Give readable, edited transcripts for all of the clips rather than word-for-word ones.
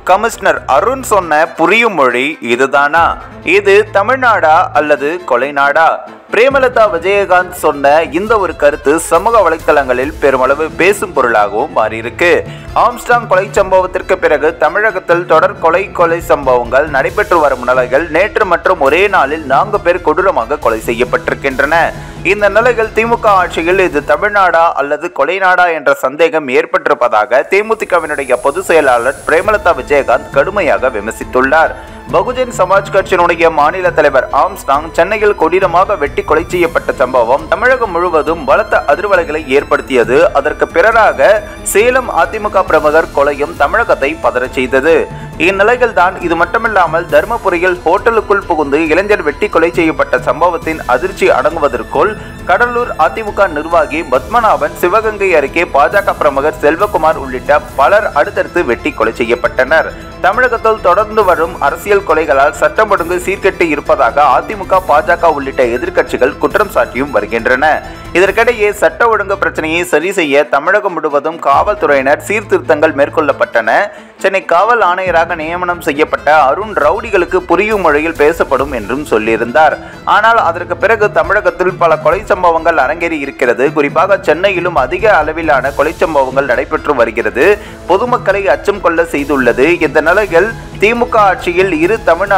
Commissioner Arun சொன்ன புரியும் மொழி இதுதானா? இது தமிழ்நாடா அல்லது கொலைநாடா? பிரேமலதா விஜயகாந்த் சொன்ன இந்த ஒரு கருத்து சமூக வலைத்தளங்களில் பெருமளவு பேசும் பொருளாகவும் மாறியிருக்கு. ஆம்ஸ்ட்ராங் கொலை சம்பவத்திற்கு பிறகு தமிழகத்தில் தொடர் கொலை சம்பவங்கள் நடைபெற்று வரும் நிலையில் நேற்று மற்றும் ஒரே நாளில் 4 பேர் கொடூரமாக கொலை செய்யப்பட்டிருக்கின்றன. இந்த நிலையில் திமுக ஆட்சியில் இது தமிழ்நாடா அல்லது கொலைநாடா என்ற சந்தேகம் ஏற்பட்டிருப்பதாக தேமுதிகவினுடைய பொதுச் செயலாளர் பிரேமலதா விஜயகாந்த் கடுமையாக விமர்சித்துள்ளார். பகுஜன் சமாஜ் கட்சியினுடைய மாநில தலைவர் ஆம்ஸ்ட்ராங் சென்னையில் கொடூரமாக வெட்டி கொலை செய்யப்பட்ட சம்பவம் தமிழகம் முழுவதும் பலத்த அதிர்வலைகளை ஏற்படுத்தியது. அதற்கு பிறராக சேலம் அதிமுக பிரமுகர் கொலையும் தமிழகத்தை பதறச் செய்தது. இந்நிலையில் தான் இது மட்டுமில்லாமல் தர்மபுரியில் ஹோட்டலுக்குள் புகுந்து இளைஞர் வெட்டி கொலை செய்யப்பட்ட சம்பவத்தின் அதிர்ச்சி அடங்குவதற்குள் கடலூர் அதிமுக நிர்வாகி பத்மநாபன், சிவகங்கை அருகே பாஜக பிரமுகர் செல்வகுமார் உள்ளிட்ட பலர் அடுத்தடுத்து வெட்டி கொலை செய்யப்பட்டனர். தமிழகத்தில் தொடர்ந்து வரும் அரசியல் கொலைகளால் சட்டம் ஒழுங்கு சீர்கெட்டு இருப்பதாக அதிமுக, பாஜக உள்ளிட்ட எதிர்க்கட்சிகள் குற்றம் சாட்டியும் வருகின்றன. இதற்கிடையே சட்ட ஒழுங்கு பிரச்சனையை சரி செய்ய தமிழகம் முழுவதும் காவல்துறையினர் சீர்திருத்தங்கள் மேற்கொள்ளப்பட்டன. சென்னை காவல் ஆணையராக நியமனம் செய்யப்பட்ட அருண் ரவுடிகளுக்கு புரியும் மொழியில் பேசப்படும் என்றும் சொல்லியிருந்தார். ஆனால் அதற்கு பிறகு தமிழகத்தில் பல கொலை சம்பவங்கள் அரங்கேறி இருக்கிறது. குறிப்பாக சென்னையிலும் அதிக அளவிலான கொலை சம்பவங்கள் நடைபெற்று வருகிறது. பொதுமக்களை அச்சம் கொள்ள செய்துள்ளது. இந்த நிலையில் திமுக ஆட்சியில் இது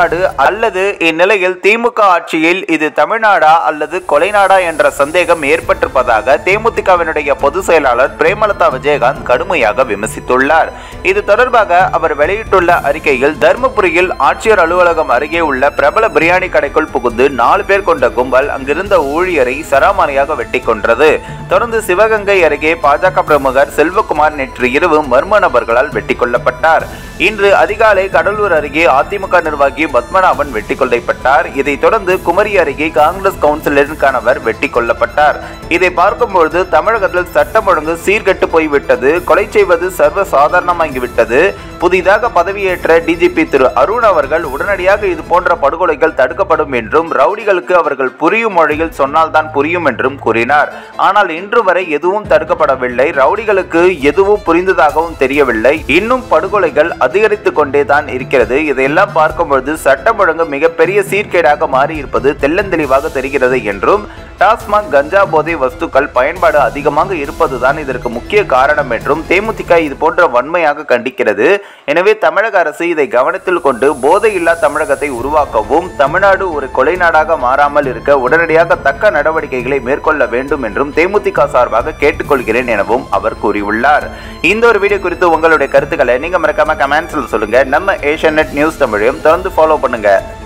தமிழ்நாடா அல்லது கொலைநாடா என்ற சந்தேகம் ஏற்பட்டிருப்பதாக தேமுதிகவினுடைய பொதுச் செயலாளர் பிரேமலதா விஜயகாந்த் கடுமையாக விமர்சித்துள்ளார். இது தொடர்பாக அவர் வெளியிட்டுள்ள அறிக்கையில், தர்மபுரியில் ஆட்சியர் அலுவலகம் அருகே உள்ள பிரபல பிரியாணி கடைக்குள் புகுந்து 4 பேர் கொண்ட கும்பல் அங்கிருந்த ஊழியரை சராமாரியாக வெட்டி கொன்றது. தொடர்ந்து சிவகங்கை அருகே பாஜக பிரமுகர் செல்வகுமார் நேற்று இரவு மர்ம நபர்களால் வெட்டி கொல்லப்பட்டார். இன்று அதிகாலை கடலூர் அருகே அதிமுக நிர்வாகி பத்மநாபன் வெட்டி கொல்லப்பட்டார். இதைத் தொடர்ந்து குமரி அருகே காங்கிரஸ் கவுன்சிலரின் கணவர் வெட்டி கொல்லப்பட்டார். இதை பார்க்கும்பொழுது தமிழகத்தில் சட்டம் ஒழுங்கு சீர்கெட்டு போய்விட்டது. கொலை செய்வது சர்வ சாதாரணமாகிவிட்டது. புதிதாக பதவியேற்ற டிஜிபி திரு அருண் அவர்கள் உடனடியாக இது போன்ற படுகொலைகள் தடுக்கப்படும் என்றும் ரவுடிகளுக்கு அவர்கள் புரியும் மொழியில் சொன்னால்தான் புரியும் என்றும் கூறினார். ஆனால் இன்று வரை எதுவும் தடுக்கப்படவில்லை. ரவுடிகளுக்கு எதுவும் புரிந்ததாகவும் தெரியவில்லை. இன்னும் படுகொலைகள் அதிகரித்து கொண்டே தான் இருக்கிறது. இதையெல்லாம் பார்க்கும்பொழுது சட்டம் ஒழுங்கு மிகப்பெரிய சீர்கேடாக மாறி இருப்பது தெள்ளந்தெளிவாக தெரிகிறது என்றும், டாஸ்மாக் கஞ்சா போதை வஸ்துக்கள் பயன்பாடு அதிகமாக இருப்பதுதான் இதற்கு முக்கிய காரணம் என்றும் தேமுதிக இது போன்ற வன்மையாக கண்டிக்கிறது. எனவே தமிழக அரசு இதை கவனத்தில் கொண்டு போதையில்லா தமிழகத்தை உருவாக்கவும், தமிழ்நாடு ஒரு கொலை நாடாக மாறாமல் இருக்க உடனடியாக தக்க நடவடிக்கைகளை மேற்கொள்ள வேண்டும் என்றும் தேமுதிக சார்பாக கேட்டுக்கொள்கிறேன் எனவும் அவர் கூறியுள்ளார். இந்த ஒரு வீடியோ குறித்து உங்களுடைய கருத்துக்களை நீங்க மறக்காம கமெண்ட்ஸ்ல சொல்லுங்க. நம்ம ஏஷியநெட் நியூஸ் தமிழையும் தொடர்ந்து ஃபாலோ பண்ணுங்க.